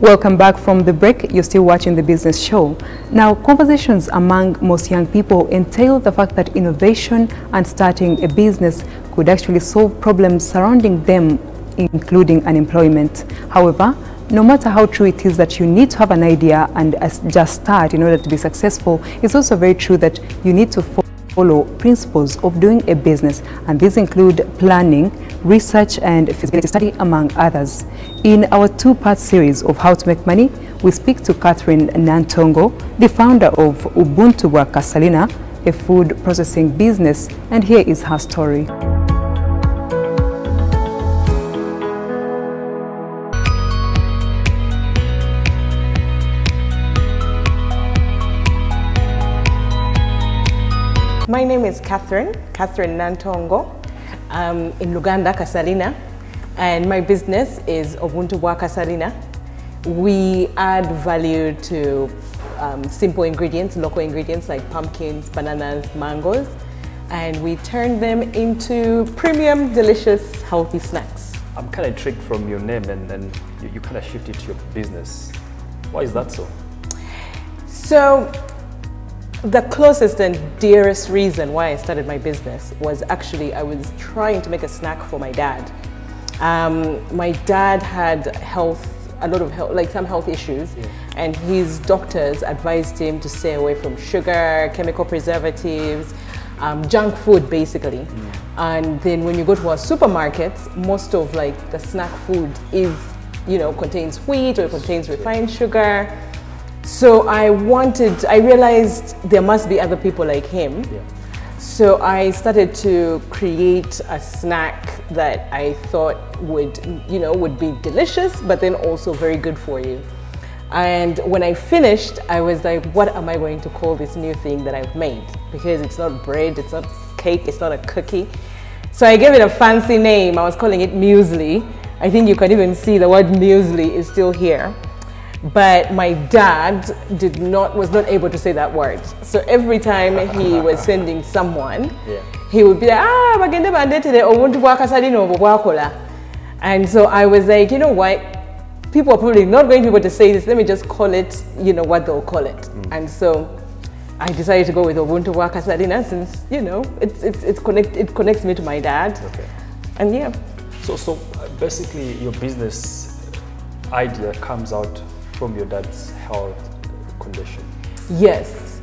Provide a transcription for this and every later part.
Welcome back from the break. You're still watching The Business Show. Now, conversations among most young people entail the fact that innovation and starting a business could actually solve problems surrounding them, including unemployment. However, no matter how true it is that you need to have an idea and just start in order to be successful, it's also very true that you need to follow principles of doing a business, and these include planning, research and feasibility study, among others. In our two-part series of How to Make Money, we speak to Catherine Nantongo, the founder of Ubuntu Bwa Kasalina, a food processing business, and here is her story. My name is Catherine Nantongo. I'm in Luganda, Kasalina, and my business is Ubuntu Bwa Kasalina. We add value to simple ingredients, local ingredients like pumpkins, bananas, mangoes, and we turn them into premium, delicious, healthy snacks. I'm kind of intrigued from your name, and you kind of shifted to your business. Why is that so? So, the closest and dearest reason why I started my business was actually I was trying to make a snack for my dad. My dad had some health issues, and his doctors advised him to stay away from sugar, chemical preservatives, junk food basically. And then when you go to our supermarkets, most of the snack food is, contains wheat or it contains refined sugar. So I realized there must be other people like him. So I started to create a snack that I thought would be delicious, but then also very good for you. And when I finished, I was like, what am I going to call this new thing that I've made? Because it's not bread, it's not cake, it's not a cookie. So I gave it a fancy name. I was calling it muesli. I think you can even see the word muesli is still here. But my dad was not able to say that word. So every time he was sending someone, he would be like, and so I was like, you know what? People are probably not going to be able to say this. Let me just call it, what they'll call it. And so I decided to go with Ubuntu Bwa Kasalina since, it connects me to my dad. Okay. And yeah. So basically your business idea comes out from your dad's health condition. Yes.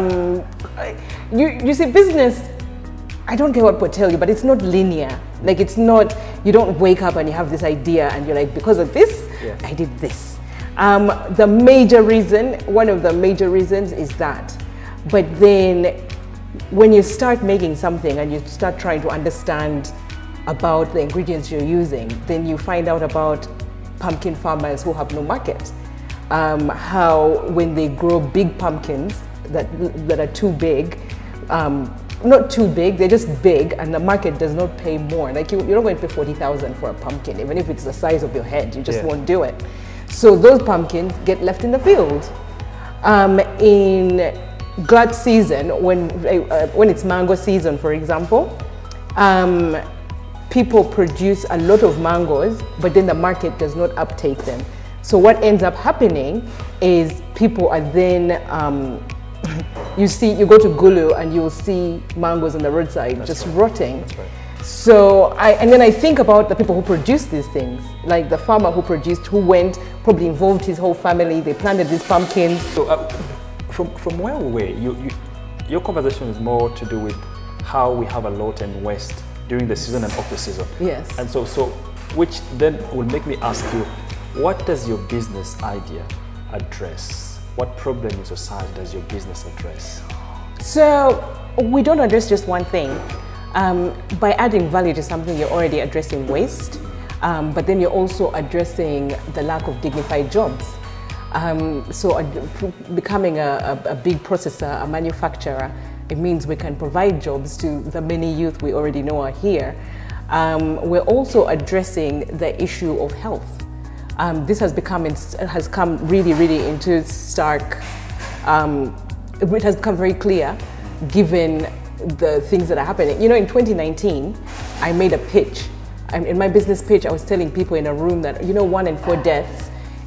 You see, business, I don't care what people tell you, but it's not linear. It's not, you don't wake up and you have this idea and you're like, because of this, I did this. One of the major reasons is that. But then when you start making something and you start trying to understand about the ingredients you're using, then you find out about pumpkin farmers who have no market. How when they grow big pumpkins that are too big, not too big, they're just big, and the market does not pay more. You're not going to pay 40,000 for a pumpkin, even if it's the size of your head, you just won't do it. So those pumpkins get left in the field. In glut season, when it's mango season, for example, people produce a lot of mangoes, but then the market does not uptake them. So what ends up happening is people are then, you go to Gulu and you'll see mangoes on the roadside just rotting. That's right. So and then I think about the people who produce these things, like the farmer who went, probably involved his whole family, they planted these pumpkins. So from where we were, your conversation is more to do with how we have a lot and waste during the season and off the season. Yes. And so which then will make me ask you, what does your business idea address? What problem in society does your business address? So we don't address just one thing. By adding value to something, you're already addressing waste, but then you're also addressing the lack of dignified jobs. So becoming a big processor, a manufacturer, it means we can provide jobs to the many youth we already know are here. We're also addressing the issue of health. This has come really into stark, it has become very clear given the things that are happening. In 2019, I made a pitch. In my business pitch, I was telling people in a room that, 1 in 4 deaths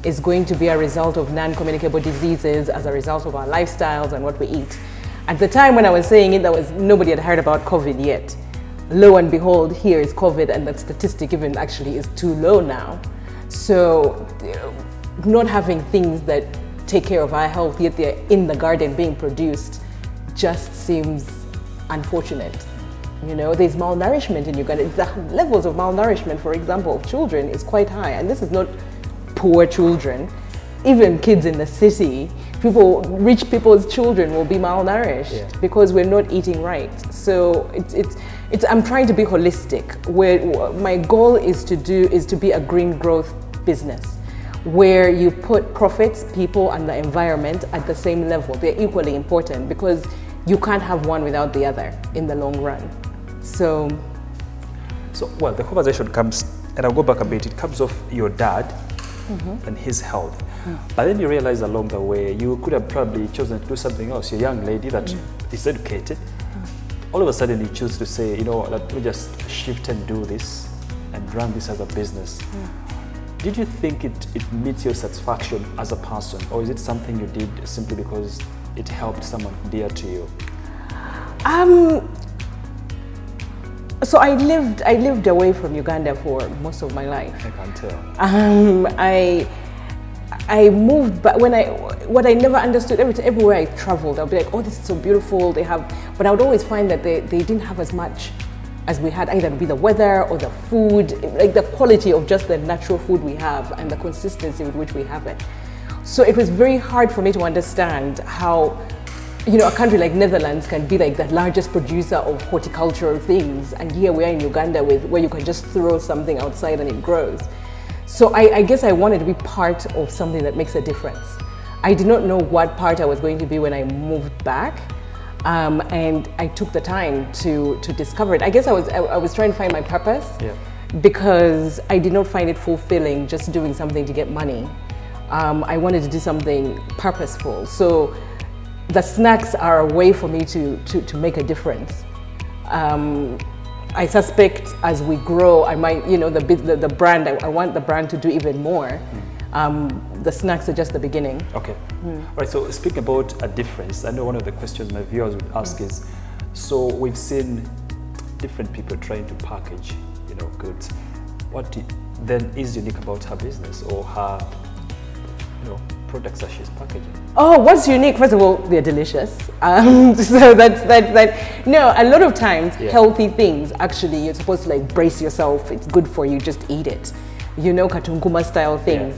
is going to be a result of non-communicable diseases as a result of our lifestyles and what we eat. At the time when I was saying it, nobody had heard about COVID yet. Lo and behold, here is COVID, and that statistic even actually is too low now. So not having things that take care of our health, yet they're in the garden being produced, just seems unfortunate. You know, there's malnourishment in Uganda. The levels of malnourishment, for example, of children is quite high. And this is not poor children. Even kids in the city, rich people's children will be malnourished because we're not eating right. So I'm trying to be holistic. Where my goal is to be a green growth business, where you put profits, people, and the environment at the same level. They're equally important because you can't have one without the other in the long run. So well, the conversation comes, and I'll go back a bit, it comes off your dad and his health. But then you realize along the way, you could have probably chosen to do something else. You're a young lady that is educated. All of a sudden you choose to say, you know, let me just shift and do this and run this as a business. Did you think it meets your satisfaction as a person, or is it something you did simply because it helped someone dear to you? So I lived away from Uganda for most of my life. I can tell. I moved, but what I never understood, everywhere I traveled, I'll be like, oh, this is so beautiful. But I would always find that they didn't have as much as we had. Either it would be the weather or the food, like the quality of just the natural food we have and the consistency with which we have it. So it was very hard for me to understand how, you know, a country like Netherlands can be like the largest producer of horticultural things, and here we are in Uganda where you can just throw something outside and it grows. So I guess I wanted to be part of something that makes a difference. I did not know what part I was going to be when I moved back, and I took the time to discover it. I guess I was trying to find my purpose, because I did not find it fulfilling just doing something to get money. I wanted to do something purposeful. So the snacks are a way for me to make a difference. I suspect as we grow, I might, you know, the brand, I want the brand to do even more. The snacks are just the beginning. Okay. All right, so speaking about a difference, I know one of the questions my viewers would ask is, so we've seen different people trying to package, you know, goods. What then is unique about her business or her, you know, products that she's packaging? Oh, what's unique? First of all, they're delicious. So that's no, a lot of times healthy things, actually, you're supposed to like brace yourself. It's good for you, just eat it. You know, Katunguma style things.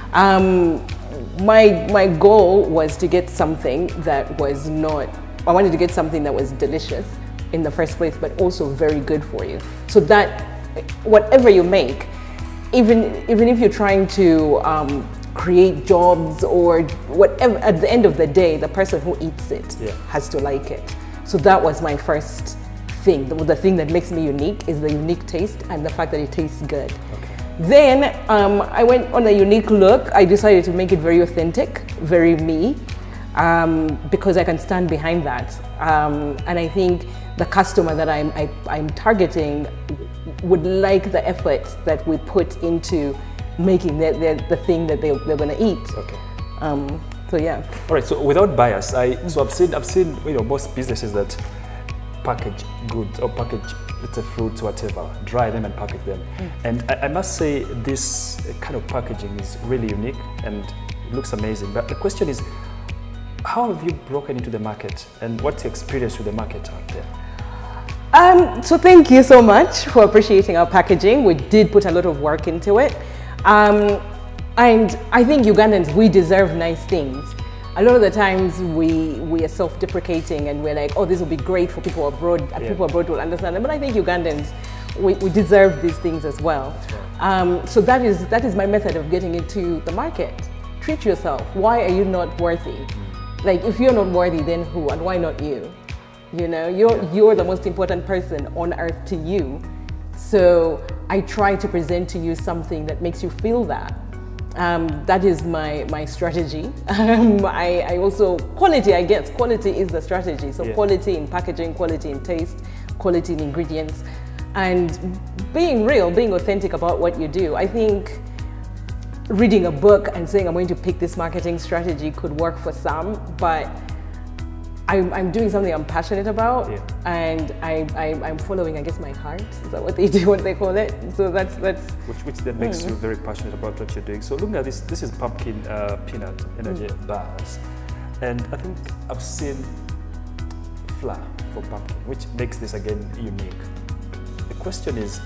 My goal was to get something that was not, I wanted to get something that was delicious in the first place, but also very good for you. So that whatever you make, even if you're trying to create jobs or whatever, at the end of the day, the person who eats it has to like it. So that was my first thing. The thing that makes me unique is the unique taste and the fact that it tastes good. Okay. Then I went on a unique look. I decided to make it very authentic, very me, because I can stand behind that. And I think the customer that I'm targeting would like the effort that we put into making the thing that they're going to eat. Okay. So yeah. All right. So without bias, so I've seen you know most businesses that package goods or package, let's say, fruits, whatever, dry them and package them. And I must say this kind of packaging is really unique and it looks amazing. But the question is, how have you broken into the market and what's the experience with the market out there? So thank you so much for appreciating our packaging. We did put a lot of work into it. And I think Ugandans, we deserve nice things. A lot of the times we are self-deprecating and we're like, oh, this will be great for people abroad. People abroad will understand it. But I think Ugandans, we deserve these things as well. Right. So that is my method of getting into the market. Treat yourself. Why are you not worthy? Like, if you're not worthy, then who? And why not you? You know, you're the most important person on earth to you. So I try to present to you something that makes you feel that. That is my strategy. I also, quality, I guess, quality is the strategy. So quality in packaging, quality in taste, quality in ingredients, and being real, being authentic about what you do. I think reading a book and saying I'm going to pick this marketing strategy could work for some, but I'm doing something I'm passionate about, and I'm following, I guess, my heart. Is that what they do? What they call it? So that's which then makes you very passionate about what you're doing. So looking at this, this is pumpkin peanut energy bars, and I think I've seen flour for pumpkin, which makes this again unique. The question is,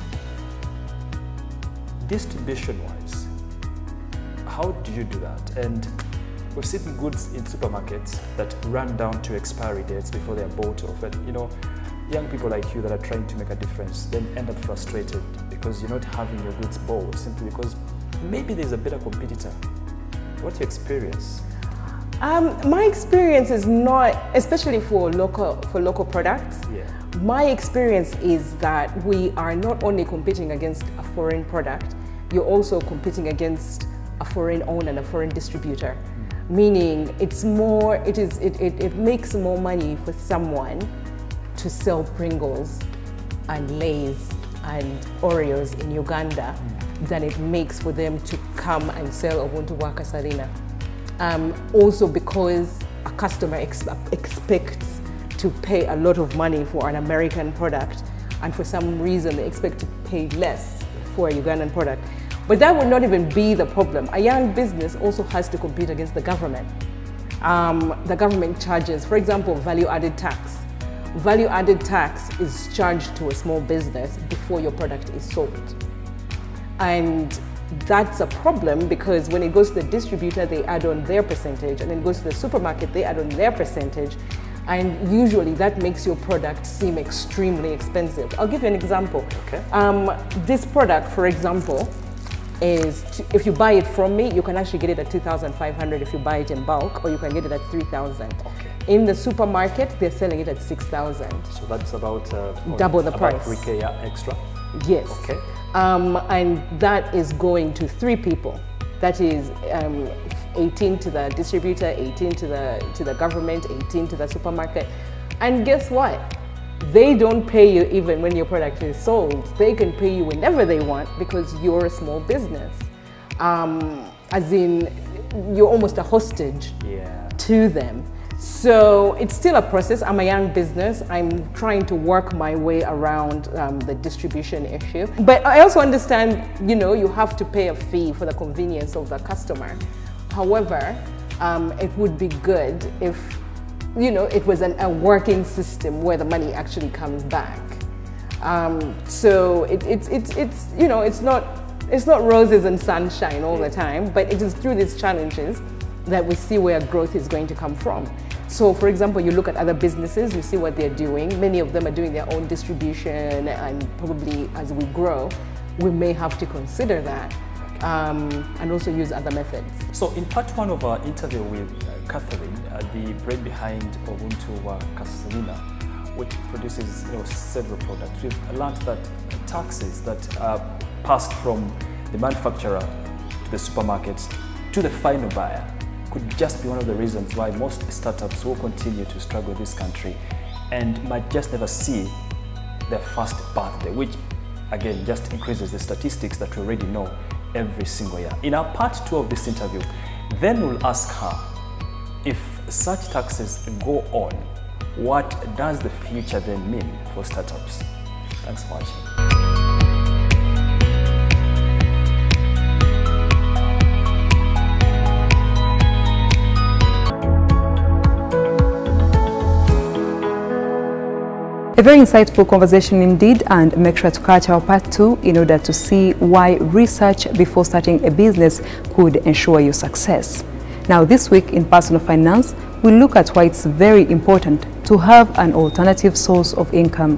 distribution-wise, how do you do that? And we've seen goods in supermarkets that run down to expiry dates before they are bought off. And you know, young people like you that are trying to make a difference then end up frustrated because you're not having your goods bought simply because maybe there's a better competitor. What's your experience? My experience is not, especially for local products. My experience is that we are not only competing against a foreign product, you're also competing against a foreign owner and a foreign distributor. Meaning it makes more money for someone to sell Pringles and Lay's and Oreos in Uganda than it makes for them to come and sell Ubuntu Waka Salina. Also because a customer expects to pay a lot of money for an American product, and for some reason they expect to pay less for a Ugandan product. But that would not even be the problem. A young business also has to compete against the government. The government charges, for example, value-added tax. Value-added tax is charged to a small business before your product is sold. And that's a problem because when it goes to the distributor, they add on their percentage, and then it goes to the supermarket, they add on their percentage. And usually that makes your product seem extremely expensive. I'll give you an example. Okay. This product, for example, if you buy it from me, you can actually get it at 2,500 if you buy it in bulk, or you can get it at 3,000. Okay. In the supermarket, they're selling it at 6,000. So that's about double the price. About 3K extra. Yes. Okay. And that is going to 3 people. That is 18 to the distributor, 18 to the government, 18 to the supermarket. And guess what? They don't pay you even when your product is sold. They can pay you whenever they want because you're a small business. As in, you're almost a hostage to them. So it's still a process. I'm a young business. I'm trying to work my way around the distribution issue. But I also understand, you know, you have to pay a fee for the convenience of the customer. However, it would be good if, you know, it was a working system where the money actually comes back. So it's you know, it's not roses and sunshine all the time, but it is through these challenges that we see where growth is going to come from. So for example, you look at other businesses, you see what they're doing. Many of them are doing their own distribution, and probably as we grow, we may have to consider that. And also use other methods. So in part 1 of our interview with Catherine, the brain behind Ubuntu Waka Salina, which produces several products, we've learned that taxes that are passed from the manufacturer to the supermarkets to the final buyer could just be one of the reasons why most startups will continue to struggle in this country and might just never see their first birthday, which again just increases the statistics that we already know every single year. In our part 2 of this interview, then we'll ask her, if such taxes go on, what does the future then mean for startups? Thanks for watching. A very insightful conversation indeed, and make sure to catch our part 2 in order to see why research before starting a business could ensure your success. Now this week in Personal Finance, we'll look at why it's very important to have an alternative source of income.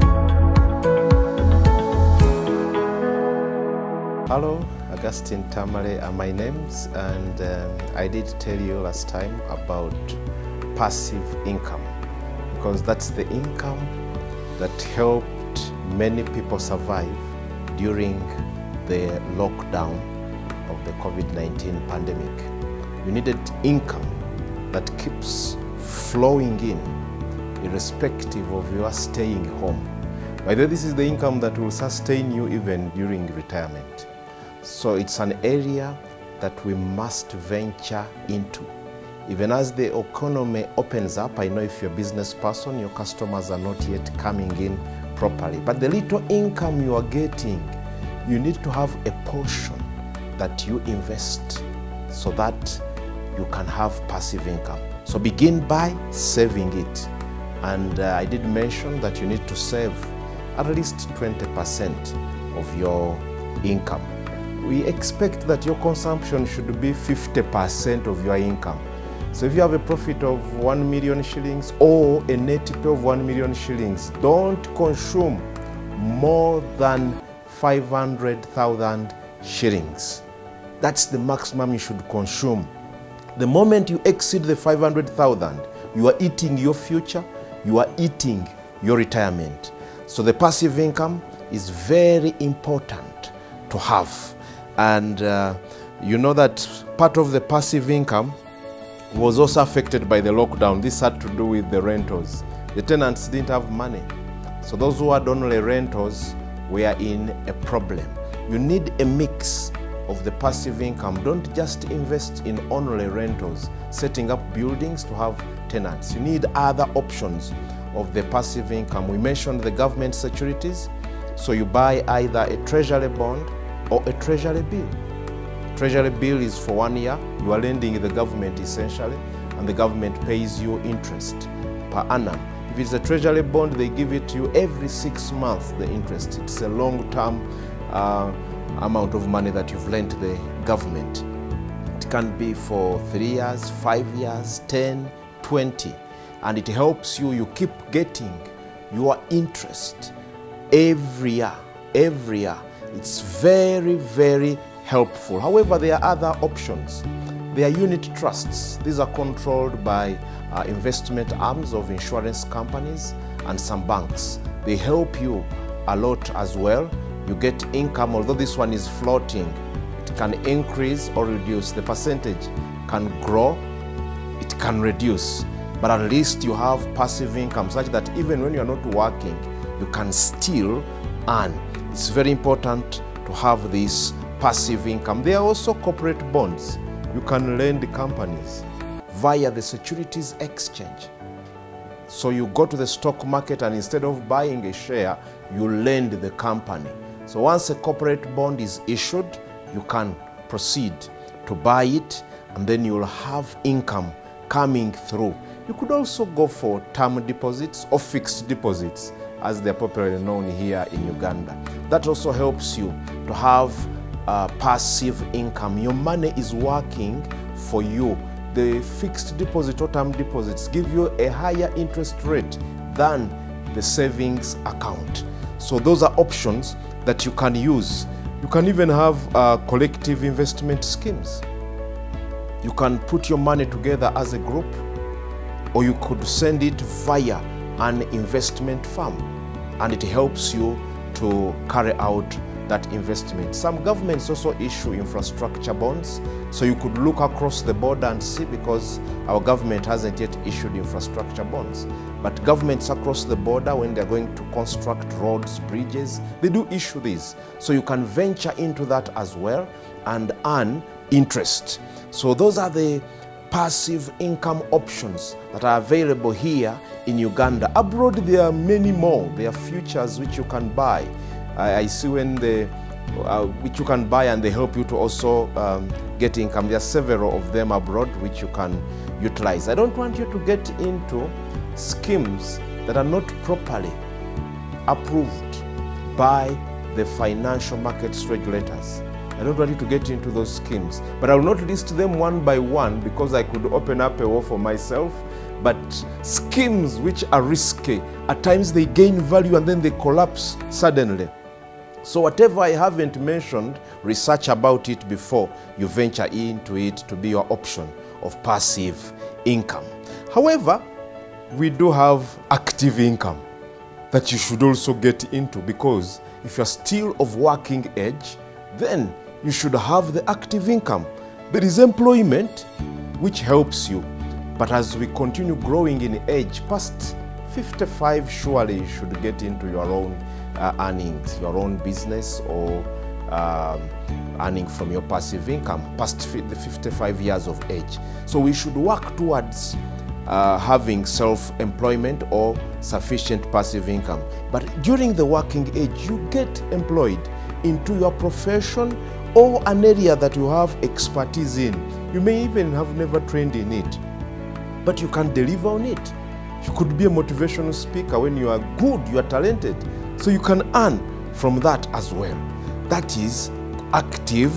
Hello, Augustine Tamale are my names, and I did tell you last time about passive income, because that's the income that helped many people survive during the lockdown of the COVID-19 pandemic. You needed income that keeps flowing in, irrespective of your staying home. By the way, this is the income that will sustain you even during retirement. So it's an area that we must venture into. Even as the economy opens up, I know if you're a business person, your customers are not yet coming in properly. But the little income you are getting, you need to have a portion that you invest so that you can have passive income. So begin by saving it. And I did mention that you need to save at least 20% of your income. We expect that your consumption should be 50% of your income. So if you have a profit of 1 million shillings or a net pay of 1 million shillings, don't consume more than 500,000 shillings. That's the maximum you should consume. The moment you exceed the 500,000, you are eating your future, you are eating your retirement. So the passive income is very important to have. And you know that part of the passive income was also affected by the lockdown. This had to do with the rentals. The tenants didn't have money. So those who had only rentals were in a problem. You need a mix of the passive income. Don't just invest in only rentals, setting up buildings to have tenants. You need other options of the passive income. We mentioned the government securities. So you buy either a treasury bond or a treasury bill. Treasury bill is for 1 year. You are lending the government essentially, and the government pays you interest per annum. If it's a treasury bond, they give it to you every 6 months, the interest. It's a long-term amount of money that you've lent the government. It can be for 3 years, 5 years, 10, 20, and it helps you. You keep getting your interest every year, every year. It's very, very helpful. However, there are other options. There are unit trusts. These are controlled by investment arms of insurance companies and some banks. They help you a lot as well. You get income, although this one is floating. It can increase or reduce. The percentage can grow, it can reduce. But at least you have passive income such that even when you're not working, you can still earn. It's very important to have this passive income. There are also corporate bonds. You can lend companies via the securities exchange. So you go to the stock market and instead of buying a share, you lend the company. So once a corporate bond is issued, you can proceed to buy it and then you'll have income coming through. You could also go for term deposits or fixed deposits, as they're popularly known here in Uganda. That also helps you to have passive income. Your money is working for you. The fixed deposit or term deposits give you a higher interest rate than the savings account. So those are options that you can use. You can even have collective investment schemes. You can put your money together as a group, or you could send it via an investment firm, and it helps you to carry out that investment. Some governments also issue infrastructure bonds, so you could look across the border and see, because our government hasn't yet issued infrastructure bonds. But governments across the border, when they're going to construct roads, bridges, they do issue these. So you can venture into that as well and earn interest. So those are the passive income options that are available here in Uganda. Abroad, there are many more. There are futures which you can buy. I see when which you can buy, and they help you to also get income. There are several of them abroad which you can utilize. I don't want you to get into schemes that are not properly approved by the financial markets regulators. I don't want you to get into those schemes, but I will not list them one by one because I could open up a war for myself. But schemes which are risky, at times they gain value and then they collapse suddenly. So whatever I haven't mentioned, research about it before you venture into it to be your option of passive income. However, we do have active income that you should also get into, because if you're still of working age, then you should have the active income. There is employment which helps you, but as we continue growing in age, past 55, surely you should get into your own earnings, your own business, or earning from your passive income past the 55 years of age. So we should work towards having self-employment or sufficient passive income. But during the working age, you get employed into your profession or an area that you have expertise in. You may even have never trained in it, but you can deliver on it. You could be a motivational speaker. When you are good, you are talented, so you can earn from that as well. That is active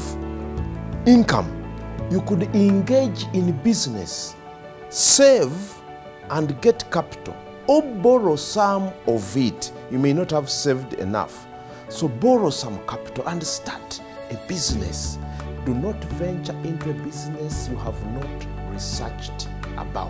income. You could engage in business, save and get capital, or borrow some of it. You may not have saved enough, so borrow some capital and start a business. Do not venture into a business you have not researched about.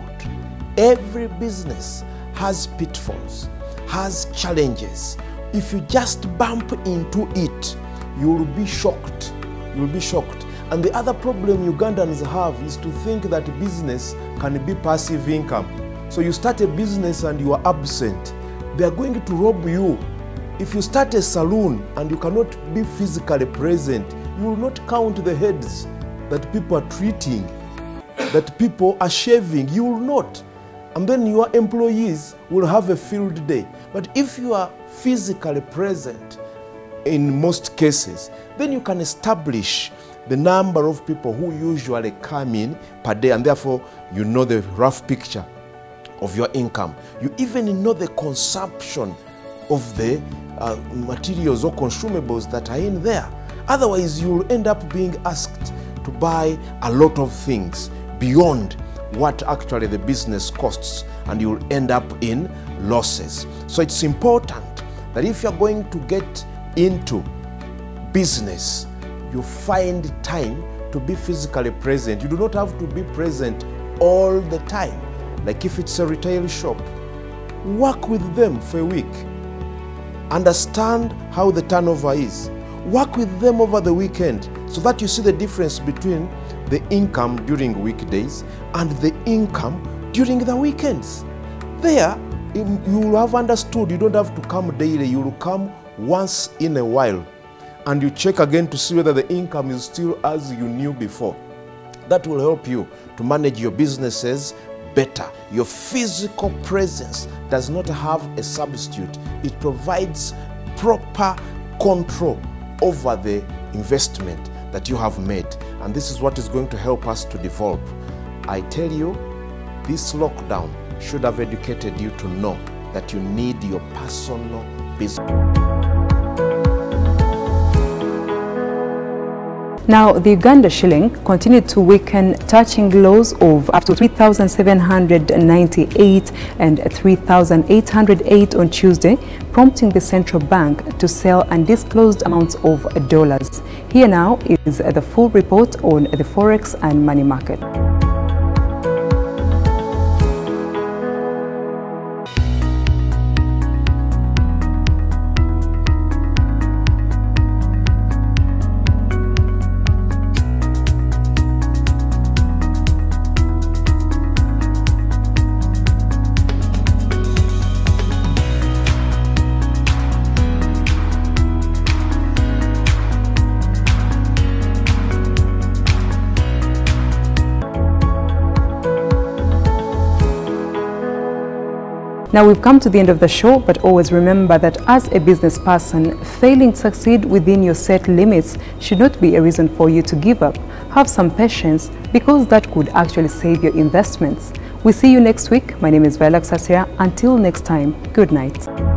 Every business has pitfalls, has challenges. If you just bump into it, you will be shocked. You will be shocked. And the other problem Ugandans have is to think that business can be passive income. So you start a business and you are absent, they are going to rob you. If you start a salon and you cannot be physically present, you will not count the heads that people are treating, that people are shaving. You will not. And then your employees will have a field day. But if you are physically present in most cases, then you can establish the number of people who usually come in per day, and therefore you know the rough picture of your income. You even know the consumption of the materials or consumables that are in there. Otherwise, you will end up being asked to buy a lot of things beyond what actually the business costs, and you will end up in losses. So it's important that if you're going to get into business, you find time to be physically present. You do not have to be present all the time. Like if it's a retail shop, work with them for a week. Understand how the turnover is. Work with them over the weekend so that you see the difference between the income during weekdays and the income during the weekends. There, you will have understood you don't have to come daily. You will come once in a while and you check again to see whether the income is still as you knew before. That will help you to manage your businesses better. Your physical presence does not have a substitute. It provides proper control over the investment that you have made. And this is what is going to help us to develop. I tell you, this lockdown should have educated you to know that you need your personal business. Now, the Uganda shilling continued to weaken, touching lows of up to 3,798 and 3,808 on Tuesday, prompting the central bank to sell undisclosed amounts of dollars. Here now is the full report on the forex and money market. Now we've come to the end of the show, but always remember that as a business person, failing to succeed within your set limits should not be a reason for you to give up. Have some patience, because that could actually save your investments. We see you next week. My name is Viola Sassia. Until next time, good night.